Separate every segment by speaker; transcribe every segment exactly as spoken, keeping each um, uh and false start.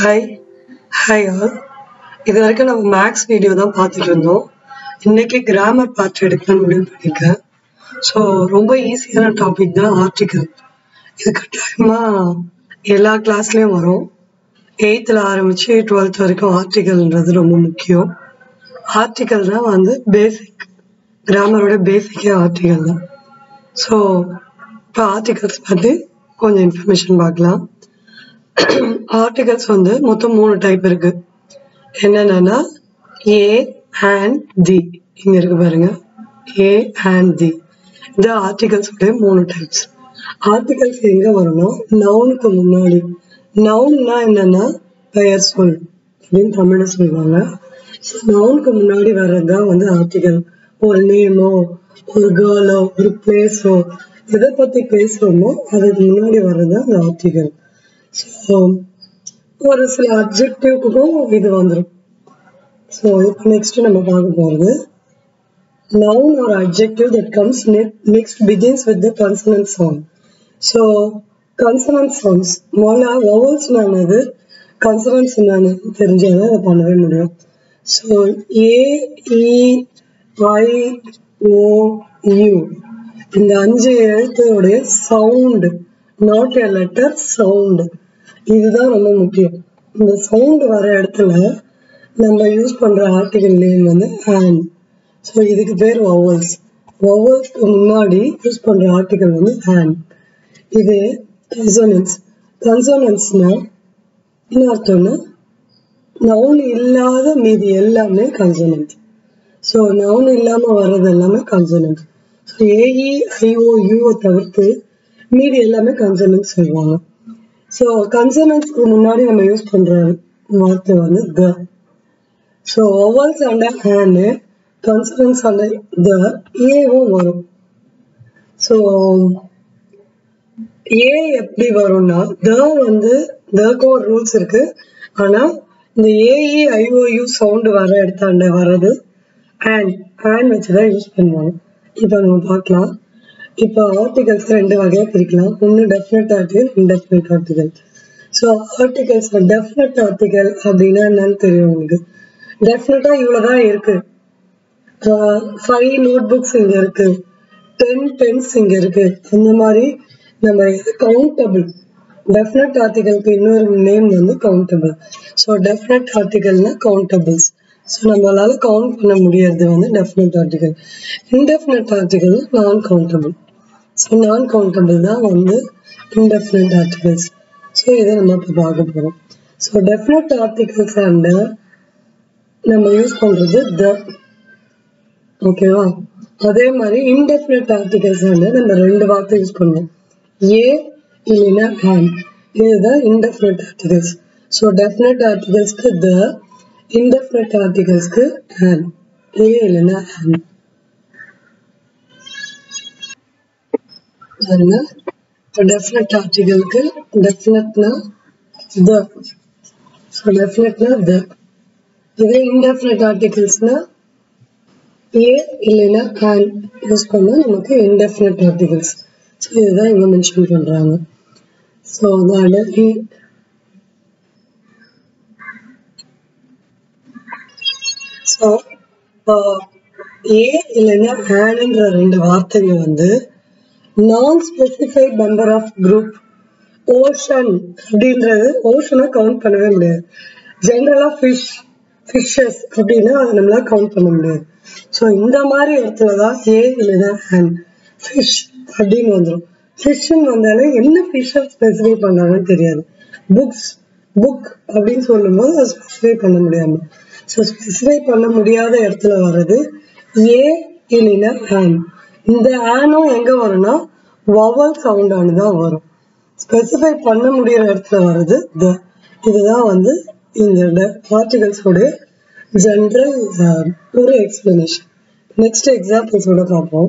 Speaker 1: Hi hi all. இது வரைக்கும் நம்ம மேக்ஸ் வீடியோ தான் பார்த்துட்டு இருந்தோம். இன்னைக்கு கிராமர் பார்ட் எடுக்கலாம்னு முடிவு பண்ணியிருக்கேன். ஸோ ரொம்ப ஈஸியான டாபிக் தான் ஆர்டிக்கல். இது கட்டாயமாக எல்லா கிளாஸ்லேயும் வரும். எயித்தில் ஆரம்பித்து டுவெல்த் வரைக்கும் ஆர்டிக்கல்ன்றது ரொம்ப முக்கியம். ஆர்டிக்கல் தான் வந்து பேசிக், கிராமரோட பேசிக்கே ஆர்டிக்கல் தான். ஸோ இப்போ ஆர்டிகல்ஸ் பற்றி கொஞ்சம் இன்ஃபர்மேஷன் பார்க்கலாம். ஆர்டிகல்ஸ் வந்து மொத்தம் மூணு டைப் இருக்கு. என்னென்னா ஏ அண்ட் தி. இங்க இருக்கு பாருங்க, ஏ அண்ட் தி. இந்த ஆர்டிகல்ஸ் மூணு டைப்ஸ். ஆர்டிகல்ஸ் எங்க வரும்னா நவுனுக்கு முன்னாடி. நவுன்னா என்னன்னா பெயர் சொல் அப்படின்னு தமிழ்ல சொல்லுவாங்க. ஸோ நவுனுக்கு முன்னாடி வர்றதுதான் வந்து ஆர்டிகல். ஒரு நேமோ, ஒரு கேர்ளோ, ஒரு பிளேஸோ, எதை பத்தி பேசுறோமோ அதுக்கு முன்னாடி வர்றதுதான் அந்த ஆர்டிகல். ஸோ ஒரு சில அப்ஜெக்டிவ்க்கும் இது வந்துடும். ஸோ இப்போ நெக்ஸ்ட் நம்ம பார்க்க போகிறது noun or adjective that comes next begins with the consonant sound. So consonant sounds முதல்ல vowels என்னது, consonants என்னன்னு தெரிஞ்சாதான் அதை பண்ணவே முடியும். So A, E, I, O, U இந்த அஞ்சு எழுத்துடைய sound, not a letter, sound. இதுதான் ரொம்ப முக்கியம். இந்த சவுண்ட் வர இடத்துல நம்ம யூஸ் பண்ற ஆர்டிகல் நேம் வந்து and. ஸோ இதுக்கு பேர் வவல்ஸ். வவல்ஸ்க்கு முன்னாடி யூஸ் பண்ற ஆர்டிகல் வந்து and. இது கன்சோனன்ஸ். கன்சோனன்ஸ்னா என்ன அர்த்தம்னா நவுன் இல்லாத மீதி எல்லாமே கன்சோனன்ட். ஸோ நவுன் இல்லாம வர்றது எல்லாமே கன்சோனன்ட். ஸோ ஏஇ, ஐஓ, யூவை தவிர்த்து மீதி எல்லாமே கன்சோனன்ட் சொல்லுவாங்க. ஸோ கன்சோனன்ட்ஸ்க்கு முன்னாடி நம்ம யூஸ் பண்ற வார்த்தை வந்து the. So vowels under hand, consonants under the, ஏவும் வரும். ஸோ ஏ எப்படி வரும்னா த வந்து தக்கு ஒரு ரூல்ஸ் இருக்கு. ஆனா இந்த ஏஇ, ஐஓயு சவுண்டு வர இடத்தாண்ட வர்றது அண்ட் அண்ட் வச்சுதான் யூஸ் பண்ணுவாங்க. இப்போ நம்ம பார்க்கலாம். இப்போ ஆர்டிகல்ஸ் ரெண்டு வகையா பிரிக்கலாம். ஒன்று definite article, indefinite article. So articles definite article அப்படின்னா என்னன்னு தெரியும் உங்களுக்கு. டெஃபினட்டா இவ்வளவுதான் இருக்கு. ஃபைவ் நோட் புக்ஸ் இங்க இருக்கு, டென் பென்ஸ் இங்க இருக்கு, அந்த மாதிரி நம்ம கவுண்டபிள். டெஃபினட் ஆர்டிகலுக்கு இன்னொரு நேம் வந்து கவுண்டபிள். ஸோ டெஃபினட் ஆர்டிகல்னா கவுண்டபிள்ஸ். ஸோ நம்மளால கவுண்ட் பண்ண முடியாது வந்து definite article. Indefinite article non countable. So non countable தான் வந்து இன்டெஃபினட் ஆர்டிகல்ஸ். ஸோ இதை நம்ம இப்போ பார்க்க போகிறோம். ஸோ டெஃபினட் ஆர்டிகல்ஸ் அண்ட் நம்ம யூஸ் பண்ணுறது த. ஓகேவா? அதே மாதிரி இன்டெஃபினட் ஆர்டிகல்ஸ் அண்ட் நம்ம ரெண்டு வார்த்தை யூஸ் பண்ணுவோம், ஏ இல்லைன்னா அண்ட். இதுதான் இன்டெஃபினட் ஆர்டிகல்ஸ். ஸோ டெஃபினட் ஆர்டிகல்ஸ்க்கு த, இன்டெஃபினட் ஆர்டிகல்ஸ்க்கு அண்ட், ஏ இல்லைன்னா அண்ட். பாருங்க, டெஃபினட் ஆர்டிகலுக்கு டெஃபினட்னா த. ஸோ டெஃபினட்னா த. இதே இன்டெஃபினட் ஆர்டிகல்ஸ்னா ஏ இல்லைன்னா அண்ட் யூஸ் பண்ணா நமக்கு இன்டெஃபினட் ஆர்டிகல்ஸ். ஸோ இதுதான் இங்க மென்ஷன் பண்றாங்க. ஸோ அதனால ஸோ ஏ இல்லைன்னா அண்ட்ன்ற ரெண்டு வார்த்தைங்க வந்து non specified member of group. Ocean அப்படின்றது ஓஷனை கவுண்ட் பண்ணவே முடியாது. ஜென்ரலா ஃபிஷ், ஃபிஷஸ் அப்படின்னா அதை நம்மளால கவுண்ட் பண்ண முடியாது. ஸோ இந்த மாதிரி இடத்துலதான் ஏ இல்லைன்னா அண்ட். ஃபிஷ் அப்படின்னு வந்துடும். ஃபிஷ்ன்னு வந்தாலே என்ன ஃபிஷ்ஷை ஸ்பெசிஃபை பண்றாங்கன்னு தெரியாது. புக்ஸ், புக் அப்படின்னு சொல்லும் போது அதை ஸ்பெசிஃபை பண்ண முடியாம. ஸோ ஸ்பெசிஃபை பண்ண முடியாத இடத்துல வர்றது ஏ இல்லைன்னா அண்ட். இந்த ஆனும் எங்க வரும்னா வவல் சவுண்டானு தான் வரும். ஸ்பெசிஃபை பண்ண முடியாத இடத்துல வர்றது த. இதுதான் வந்து இந்த ஆர்டிகல்ஸோட ஜெனரல் ஒரு எக்ஸ்பிளனேஷன். நெக்ஸ்ட் எக்ஸாம்பிள்ஸோட பார்ப்போம்.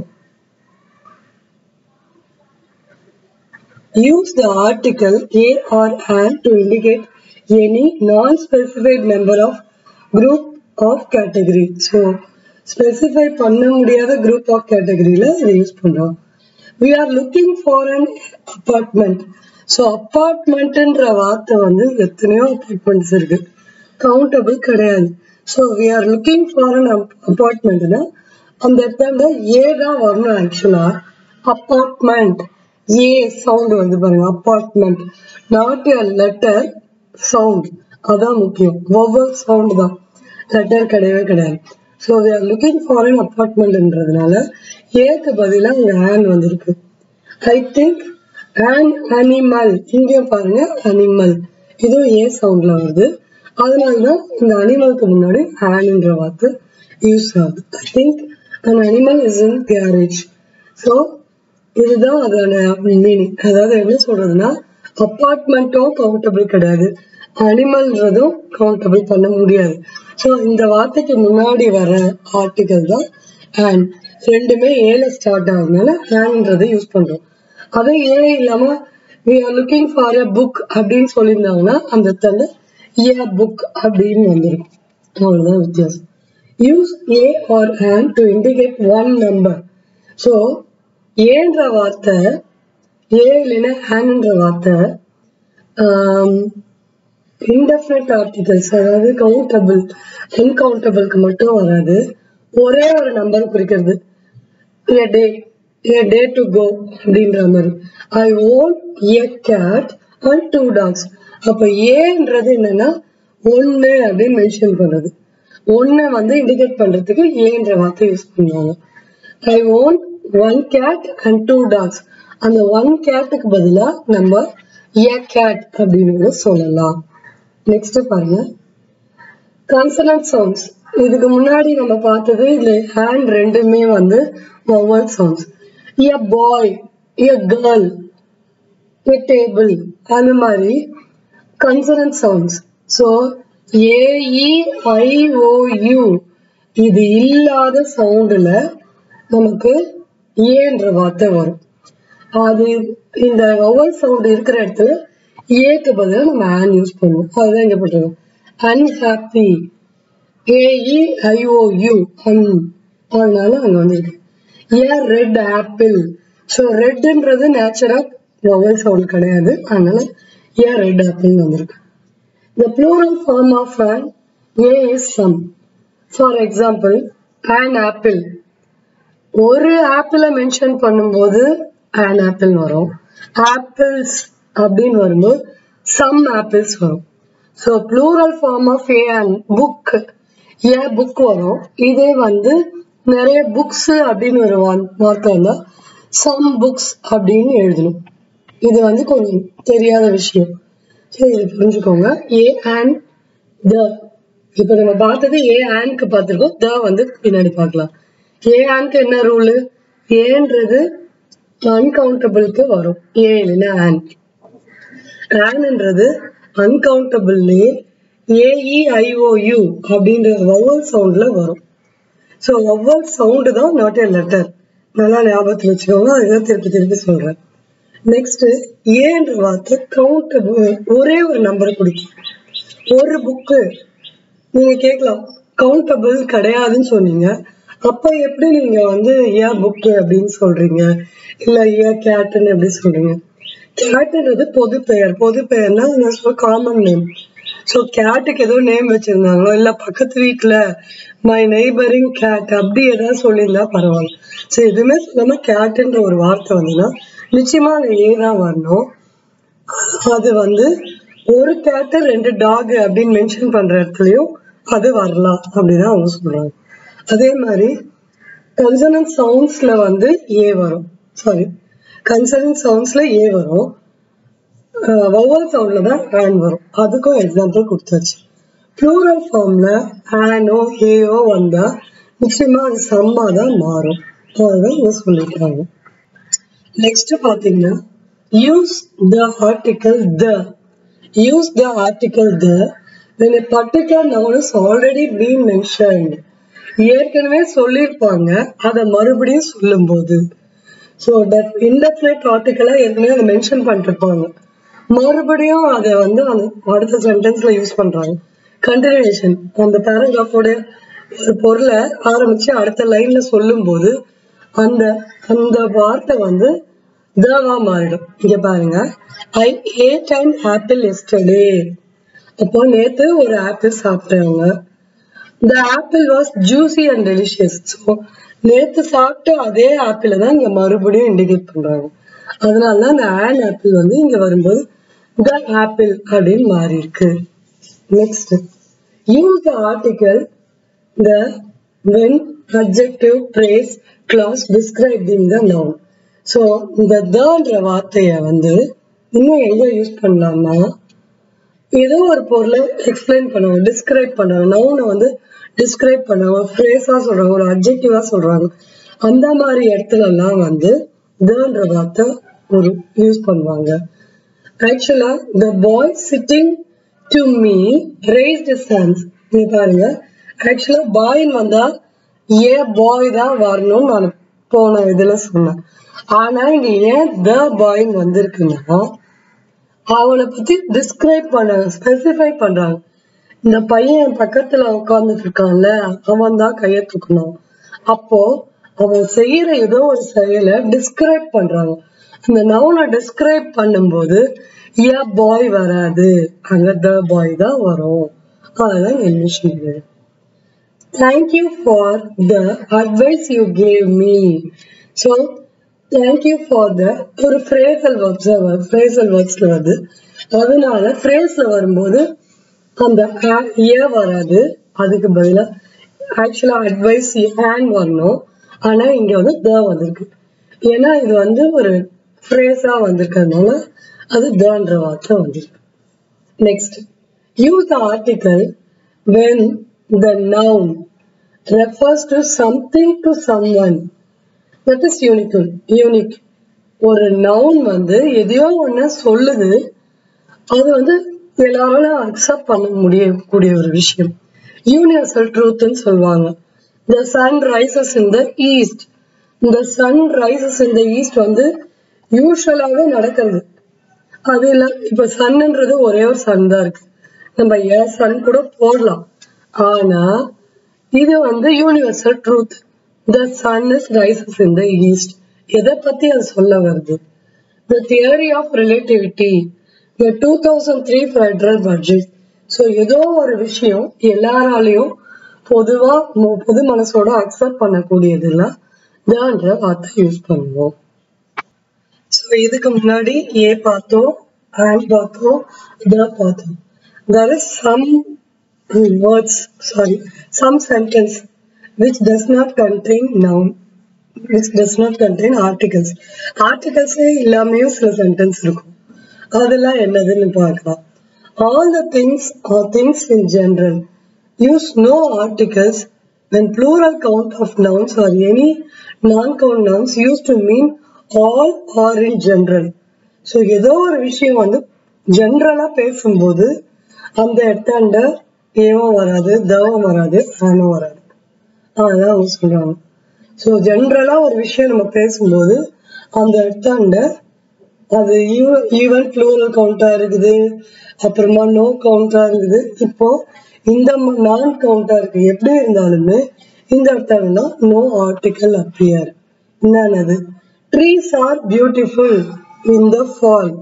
Speaker 1: Use the article a or and to indicate any non-specified member of group of category. So specify பண்ண முடியாத group of categoryல இதை யூஸ் பண்றோம். We are looking for an apartment. So அப்பார்ட்மெண்ட்ன்ற வார்த்தை வந்து எத்தனையோ அப்பார்ட்மெண்ட்ஸ் இருக்கு, கவுண்டபிள் கிடையாது. So we are looking for an அப்பார்ட்மெண்ட்னா அந்த இடத்துல ஏ தான் வரணும். ஆக்சுவலா அப்பார்ட்மெண்ட் ஏ சவுண்ட் வந்து பாருங்க, apartment not a letter sound, அதான் முக்கியம். வவல் சவுண்ட் தான், லெட்டர் கிடையவே கிடையாது. So we are looking for an அப்பார்ட்மெண்ட்ன்றதுனால ஏக்கு பதிலாக இங்க ஆன் வந்திருக்கு. ஐ திங்க் an animal, இங்கேயும் பாருங்க அனிமல், இதுவும் ஏ சவுண்ட்ல வருது. அதனாலதான் இந்த அனிமலுக்கு முன்னாடி ஆன்ன்ற வார்த்தை யூஸ் ஆகுது. I think an animal is in garage. So இதுதான் அதோட மீனிங். அதாவது என்ன சொல்றதுன்னா அப்பார்ட்மெண்ட்டும் கவுண்டபிள் கிடையாது, அனிமல்ன்றதும் கவுண்டபிள் பண்ண முடியாது. ஸோ இந்த வார்த்தைக்கு முன்னாடி வர ஆர்டிகல் தான் ஆன். ரெண்டுமே ஏல ஸ்டார்ட் ஆகுதுனால ஆன்ன்றதை யூஸ் பண்றோம். அதே ஏ இல்லாம we are looking for a book அப்படின்னு சொல்லியிருந்தாங்கன்னா அந்த இடத்துல a book அப்படின்னு வந்திருக்கும். அவ்வளவுதான் வித்தியாசம். Use a or an to indicate one number. So ஏன்ற வார்த்தை, ஏ இல்லைன்னா ஆன்ன்ற வார்த்தை இன்டெஃபினிட் ஆர்டிகல்ஸ், அதாவது கவுண்டபிள் அன்கவுண்டபிளுக்கு மட்டும் வராது. ஒரே ஒரு நம்பர் குறிக்கிறது. a day, a day to go அப்படின்ற மாதிரி. I own a cat and two dogs. அப்ப ஏன்றது என்னன்னா ஒன்னு அப்படின்னு மென்ஷன் பண்றது, ஒன்ன வந்து இண்டிகேட் பண்றதுக்கு ஏன்ற வார்த்தை யூஸ் பண்ணுவாங்க. I own one cat and two dogs. அந்த ஒன் கேட்டுக்கு பதிலா நம்ம a cat அப்படின்னு கூட சொல்லலாம். நெக்ஸ்ட் பாருங்க, கான்சனன்ட் சவுண்ட்ஸ். இதுக்கு முன்னாடி நம்ம பார்த்தது இதுல ஹேண்ட் ரெண்டுமே வந்து vowel sounds. a boy, a girl, a table, அந்த மாதிரி consonant sounds. So A E I O U இது இல்லாத சவுண்டுல நமக்கு ஏன்ற வார்த்தை வரும். அது இந்த வவல் சவுண்ட் இருக்கிற இடத்துல ஏக்கு பதிலாக நம்ம ஆன் யூஸ் பண்ணுவோம். அதுதான் இங்க போட்டுருக்கோம். அன்ஹாப்பி, ஏஇ ஐஓயூ அன், அதனால அங்க வந்துருக்கு. A red apple. ஸோ ரெட்ன்றது நேச்சுரா வவல் சவுண்ட் கிடையாது, அதனால ஏ ரெட் ஆப்பிள் வந்திருக்கு. The plural form of an a is some. For example, an apple. ஒரு ஆப்பிள மென்ஷன் பண்ணும்போது an apple வரும். ஆப்பிள்ஸ் அப்படின்னு வரும்போது some apples வரும். So plural form of a and book, a book வரும். இதே வந்து நிறைய புக்ஸ் அப்படின்னு ஒரு வார்த்தை வந்தா some books அப்படின்னு எழுதணும். இது வந்து கொஞ்சம் தெரியாத விஷயம், சரி இது புரிஞ்சுக்கோங்க. ஏ அண்ட் த, இப்ப நம்ம பார்த்தது ஏ ஆன்க்கு பார்த்திருக்கோம், த வந்து பின்னாடி பார்க்கலாம். ஏ ஆன்க்கு என்ன ரூலு? ஏன்றது அன்கவுண்டபிளுக்கு வரும், ஏ இல்லைன்னா ஆன். ஆன்ன்றது அன்கவுண்டபிள்லயே ஏஇஐஓயூ அப்படின்ற வவல் சவுண்ட்ல வரும். ஸோ வவல் சவுண்டு தான், நாட் எ லெட்டர். நல்லா ஞாபகத்தில் வச்சுக்கோங்க, அதுதான் திருப்பி திருப்பி சொல்றேன். நெக்ஸ்ட் ஏன்ற வார்த்தை கவுண்டபிள், ஒரே ஒரு நம்பரை குறிக்கும். ஒரு புக்கு நீங்க கேட்கலாம், கவுண்டபிள் கிடையாதுன்னு சொன்னீங்க, அப்ப எப்படி நீங்க வந்து ஏ புக்கு அப்படின்னு சொல்றீங்க, இல்ல ஏ கேட்டுன்னு எப்படி சொல்றீங்க? கேட்டுன்றது பொது பெயர். பொது பெயர்னா காமன் நேம். ஸோ கேட்டுக்கு ஏதோ நேம் வச்சிருந்தாங்களோ, இல்ல பக்கத்து வீட்டுல மை நெய்பரிங் கேட் அப்படி ஏதாவது சொல்லியிருந்தா பரவாயில்ல. ஸோ எதுவுமே சொல்லாம கேட்டுன்ற ஒரு வார்த்தை வந்துன்னா நிச்சயமா அங்க ஏதான் வரணும். அது வந்து ஒரு கேட்டு ரெண்டு டாக் அப்படின்னு மென்ஷன் பண்ற இடத்துலயும் அது வரலாம் அப்படிதான் அவங்க சொல்றாங்க. அதே மாதிரி கன்சனன்ட் சவுண்ட்ஸ்ல வந்து ஏ வரும், சாரி கன்சனன்ட் சவுண்ட்ஸ்ல ஏ வரும், வவல் சவுண்ட்ல தான் ஆன் வரும். அதுக்கும் எக்ஸாம்பிள் கொடுத்தாச்சு. ப்ளூரல் ஃபார்ம்ல ஆனோ ஏயோ வந்தா நிச்சயமா அது சம்மா தான் மாறும், அதுதான் இங்க சொல்லிட்டாங்க. நெக்ஸ்ட் பாத்தீங்கன்னா use the article the. Use the article the when a particular noun is already been mentioned. ஏற்கனவே சொல்லியிருப்பாங்க, அதை மறுபடியும் சொல்லும் போது. ஸோ தட் இன்டெஃபினிட் ஆர்டிகலா ஏற்கனவே அதை மென்ஷன் பண்ணிருப்பாங்க, மறுபடியும் அதை வந்து அடுத்த சென்டென்ஸ்ல யூஸ் பண்றாங்க. கண்டினியூஷன், அந்த பேராகிராஃபோட ஒரு பொருளை ஆரம்பிச்சு அடுத்த லைன்ல சொல்லும் போது அந்த அந்த வார்த்தை வந்து தவா மாறிடும். இங்க பாருங்க, I ate an apple yesterday. அப்போ நேத்து ஒரு ஆப்பிள் சாப்பிட்டவங்க. The apple was juicy and delicious. So நேத்து சாப்பிட்ட அதே ஆப்பிள தான் இங்க மறுபடியும் இண்டிகேட் பண்றாங்க. அதனாலதான் அந்த an ஆப்பிள் வந்து இங்க வரும்போது the apple அப்படின்னு மாறி இருக்கு. Next, use the article the when adjective phrase clause describing the noun. So இந்த theன்ற வார்த்தைய வந்து இன்னும் எங்க யூஸ் பண்ணலாம்னா, ஏதோ ஒரு பொருளை எக்ஸ்பிளைன் பண்ணுவாங்க, டிஸ்கிரைப் பண்ணுவாங்க, நவுனை வந்து டிஸ்கிரைப் பண்ணுவாங்க, ஃப்ரேஸா சொல்றாங்க, ஒரு அப்ஜெக்டிவா சொல்றாங்க. அந்த மாதிரி இடத்துல எல்லாம் வந்து theன்ற வார்த்தை ஒரு யூஸ் பண்ணுவாங்க. ஆக்சுவலா the boy sitting to me raised his hands. நீ பாருங்க, ஆக்சுவலா பாய்ன்னு வந்தா ஏ பாய் தான் வரணும்னு நான் போன இதுல சொன்னேன். ஆனா இங்க ஏன் the பாய்ன்னு வந்திருக்குன்னா, அவனை பத்தி டிஸ்கிரைப் பண்ணாங்க, ஸ்பெசிஃபை பண்றாங்க. இந்த பையன் பக்கத்துல உட்கார்ந்துட்டு இருக்கான்ல, அவன் தான் கைய தூக்கணும். அப்போ அவன் செய்யற ஏதோ ஒரு செயலை டிஸ்கிரைப் பண்றாங்க. இந்த நவுனை டிஸ்கிரைப் பண்ணும்போது ஏ பாய் வராது, அங்க த பாய் தான் வரும். அதெல்லாம் English. Thank you for the advice you gave me. So thank you for the ஒரு ஃப்ரேசல் வேர்ப்ஸ் ஃப்ரேசல் வேர்ப்ஸ்ல வருது. அதனால ஃப்ரேஸ்ல வரும்போது அந்த ஏ வராது, அதுக்கு பதிலா ஆக்சுவலா அட்வைஸ் ஏன் வரணும். ஆனா இங்க வந்து த வந்திருக்கு. ஏன்னா இது வந்து ஒரு ஃப்ரேஸா வந்திருக்கிறதுனால அது தன்ற வார்த்தை வந்திருக்கு. Next, use the article when the noun refers to something to someone. That is unique. Unique. ஒரு நவுன் வந்து எதையோ ஒண்ணு சொல்லுது, அது வந்து எல்லாராலும் அக்செப்ட் பண்ண முடியக்கூடிய ஒரு விஷயம். யூனிவர்சல் ட்ரூத்னு சொல்லுவாங்க. The sun rises in the east. இந்த sun rises in the east வந்து யூஸ்வலாவே நடக்கிறது. அது இல்ல, இப்ப சன்ன்றது ஒரே ஒரு சன் தான் இருக்கு, நம்ம ஏன் சன் கூட போடலாம். ஆனா இது வந்து universal truth. The sun is rises in the east. எதை பத்தி அது சொல்ல வருது? The theory of relativity. The two thousand three federal budget. So ஏதோ ஒரு விஷயம் எல்லாராலையும் பொதுவா பொது மனசோட அக்செப்ட் பண்ணக்கூடியதெல்லாம் தான்ற வார்த்தை யூஸ் பண்ணுவோம். ஸோ இதுக்கு முன்னாடி ஏ பார்த்தோம், and பார்த்தோம், த பார்த்தோம். There is some words, sorry, some sentence which does not contain noun, which does not contain articles. Articles எல்லாமே சில சென்டென்ஸ் இருக்கும். அதெல்லாம் என்னதுன்னு பார்க்கலாம். All the things or things in general use no articles when plural count of nouns or any non-count nouns used to mean all or in general. So ஏதோ ஒரு விஷயம் வந்து ஜென்ரலா பேசும்போது அந்த இடத்தாண்ட ஏவும் வராது, தவும் வராது, ஆனும் வராது. அதான் அவங்க சொல்றாங்க. ஸோ ஜென்ரலா ஒரு விஷயம் நம்ம பேசும்போது அந்த இடத்தாண்ட அது ஈவன் ப்ளூரல் கவுண்டா இருக்குது, அப்புறமா நோ கவுண்டா இருக்குது. இப்போ இந்த நான் கவுண்டா இருக்கு. எப்படி இருந்தாலுமே இந்த இடத்துல நோ ஆர்டிகல் அப்பியர். என்னது? Trees are beautiful in the fall.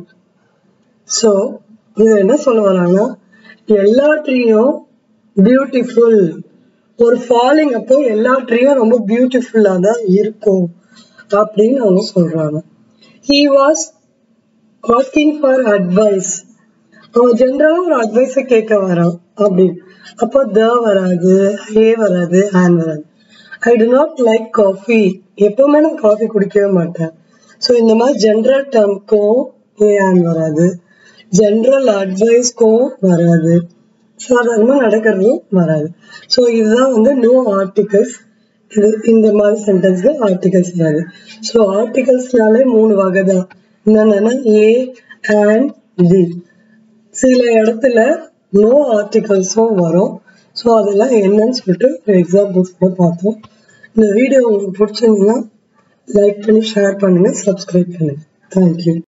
Speaker 1: So இது என்ன சொல்ல வராங்கன்னா, எல்லா ட்ரீயும் பியூட்டிஃபுல், ஒரு ஃபாலிங் அப்போ எல்லா ட்ரீயும் ரொம்ப பியூட்டிஃபுல்லா தான் இருக்கும் அப்படின்னு அவங்க சொல்றாங்க. He was asking for advice. அவன் ஜென்ரலா ஒரு அட்வைஸ கேட்க வரான் அப்படின்னு. அப்போ த வராது, ஏ வராது, ஆன் வராது. I do not like coffee. எப்பவுமே நான் காஃபி குடிக்கவே மாட்டேன். ஸோ இந்த மாதிரி ஜென்ரல் டேர்ம்க்கும் ஏ ஆன் வராது, ஜென்ரல் அட்வைஸ்க்கும் வராது, சாதாரணமா நடக்கிறதும் வராது. ஸோ இதுதான் வந்து நோ ஆர்டிகல்ஸ். இது இந்த மாதிரி சென்டென்ஸ்க்கு ஆர்டிகல்ஸ் வராது. ஸோ ஆர்டிகல்ஸ்னாலே மூணு வகை தான். என்னன்னா ஏ அண்ட் தி. சில இடத்துல நோ ஆர்டிகல்ஸும் வரும். ஸோ அதெல்லாம் என்னன்னு சொல்லிட்டு ஒரு எக்ஸாம்பிள்ஸ் பார்த்தோம். இந்த வீடியோ உங்களுக்கு பிடிச்சிருந்தீங்கன்னா லைக் பண்ணி ஷேர் பண்ணுங்க, சப்ஸ்கிரைப் பண்ணுங்க. தேங்க்யூ.